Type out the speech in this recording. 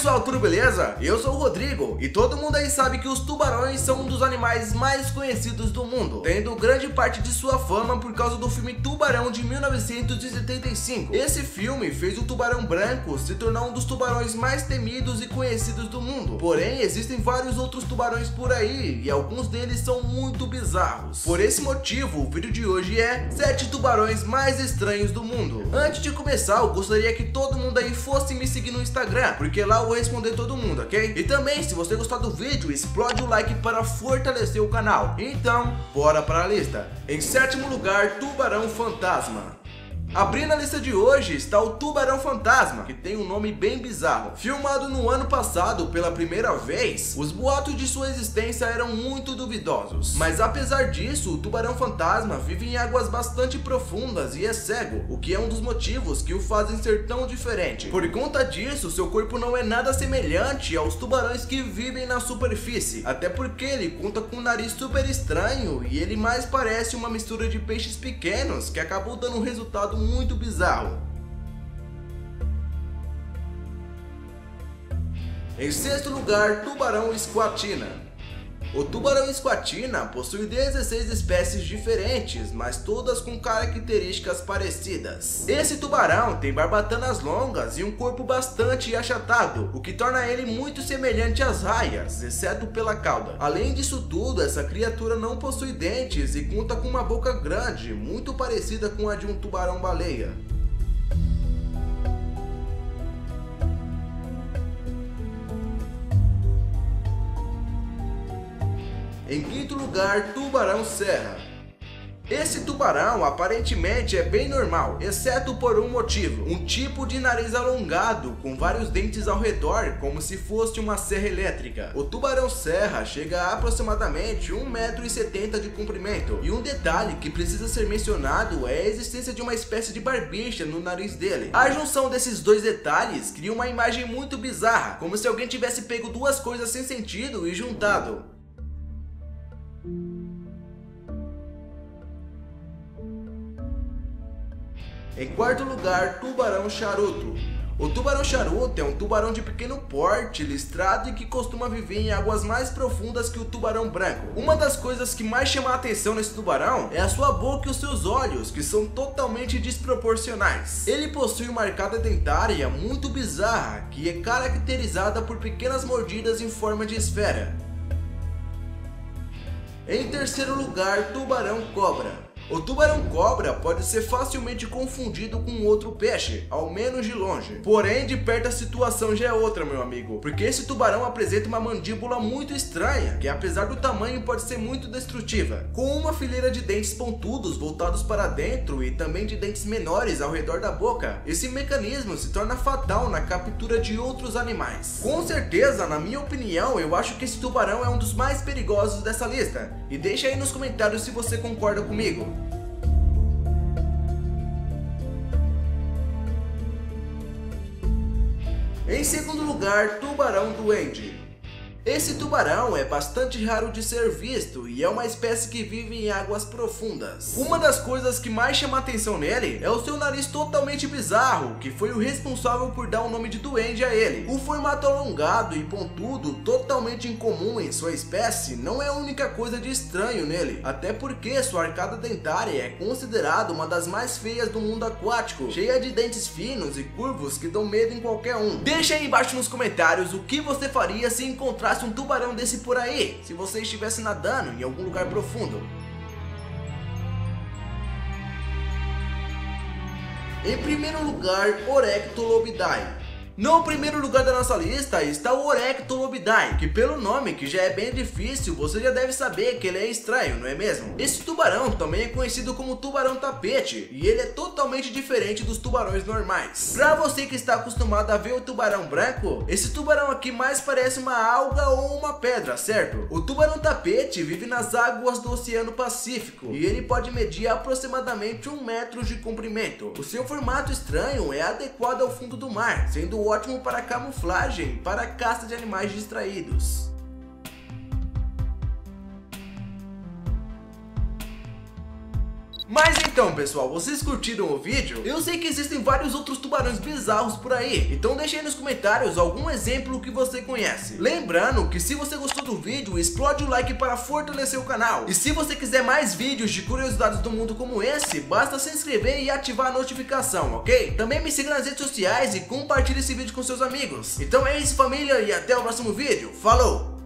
pessoal, tudo beleza? Eu sou o Rodrigo e todo mundo aí sabe que os tubarões são um dos animais mais conhecidos do mundo, tendo grande parte de sua fama por causa do filme Tubarão de 1975. Esse filme fez o tubarão branco se tornar um dos tubarões mais temidos e conhecidos do mundo. Porém, existem vários outros tubarões por aí e alguns deles são muito bizarros. Por esse motivo, o vídeo de hoje é 7 tubarões mais estranhos do mundo. Antes de começar, eu gostaria que todo mundo aí fosse me seguir no Instagram, porque lá eu vou responder todo mundo, ok? E também, se você gostar do vídeo, explode o like para fortalecer o canal. Então, bora para a lista. Em sétimo lugar, tubarão fantasma. Abrindo a lista de hoje está o Tubarão Fantasma, que tem um nome bem bizarro. Filmado no ano passado pela primeira vez, os boatos de sua existência eram muito duvidosos. Mas apesar disso, o Tubarão Fantasma vive em águas bastante profundas e é cego, o que é um dos motivos que o fazem ser tão diferente. Por conta disso, seu corpo não é nada semelhante aos tubarões que vivem na superfície, até porque ele conta com um nariz super estranho e ele mais parece uma mistura de peixes pequenos, que acabou dando um resultado muito bizarro. Em sexto lugar, tubarão esquatina. O tubarão esquatina possui 16 espécies diferentes, mas todas com características parecidas. Esse tubarão tem barbatanas longas e um corpo bastante achatado, o que torna ele muito semelhante às raias, exceto pela cauda. Além disso tudo, essa criatura não possui dentes e conta com uma boca grande, muito parecida com a de um tubarão-baleia. Em quinto lugar, tubarão serra. Esse tubarão aparentemente é bem normal, exceto por um motivo: um tipo de nariz alongado com vários dentes ao redor, como se fosse uma serra elétrica. O tubarão serra chega a aproximadamente 1,70 m de comprimento, e um detalhe que precisa ser mencionado é a existência de uma espécie de barbicha no nariz dele. A junção desses dois detalhes cria uma imagem muito bizarra, como se alguém tivesse pego duas coisas sem sentido e juntado. Em quarto lugar, tubarão charuto. O tubarão charuto é um tubarão de pequeno porte, listrado e que costuma viver em águas mais profundas que o tubarão branco. Uma das coisas que mais chama a atenção nesse tubarão é a sua boca e os seus olhos, que são totalmente desproporcionais. Ele possui uma arcada dentária muito bizarra, que é caracterizada por pequenas mordidas em forma de esfera. Em terceiro lugar, tubarão cobra. O tubarão-cobra pode ser facilmente confundido com outro peixe, ao menos de longe. Porém, de perto a situação já é outra, meu amigo, porque esse tubarão apresenta uma mandíbula muito estranha, que apesar do tamanho pode ser muito destrutiva, com uma fileira de dentes pontudos voltados para dentro e também de dentes menores ao redor da boca. Esse mecanismo se torna fatal na captura de outros animais. Com certeza, na minha opinião, eu acho que esse tubarão é um dos mais perigosos dessa lista, e deixa aí nos comentários se você concorda comigo. Em segundo lugar, tubarão duende. Esse tubarão é bastante raro de ser visto e é uma espécie que vive em águas profundas. Uma das coisas que mais chama a atenção nele é o seu nariz totalmente bizarro, que foi o responsável por dar o nome de duende a ele. O formato alongado e pontudo, totalmente incomum em sua espécie, não é a única coisa de estranho nele, até porque sua arcada dentária é considerada uma das mais feias do mundo aquático, cheia de dentes finos e curvos que dão medo em qualquer um. Deixa aí embaixo nos comentários o que você faria se encontrasse um tubarão desse por aí, se você estivesse nadando em algum lugar profundo. Em primeiro lugar, Orectolobidae. No primeiro lugar da nossa lista está o Orectolobidae, que pelo nome, que já é bem difícil, você já deve saber que ele é estranho, não é mesmo? Esse tubarão também é conhecido como tubarão tapete, e ele é totalmente diferente dos tubarões normais. Pra você que está acostumado a ver o tubarão branco, esse tubarão aqui mais parece uma alga ou uma pedra, certo? O tubarão tapete vive nas águas do Oceano Pacífico, e ele pode medir aproximadamente 1 metro de comprimento. O seu formato estranho é adequado ao fundo do mar, sendo ótimo para camuflagem, para a caça de animais distraídos. Mas então, Então pessoal, vocês curtiram o vídeo? Eu sei que existem vários outros tubarões bizarros por aí, então deixe aí nos comentários algum exemplo que você conhece. Lembrando que se você gostou do vídeo, explode o like para fortalecer o canal. E se você quiser mais vídeos de curiosidades do mundo como esse, basta se inscrever e ativar a notificação, ok? Também me siga nas redes sociais e compartilhe esse vídeo com seus amigos. Então é isso, família, e até o próximo vídeo. Falou!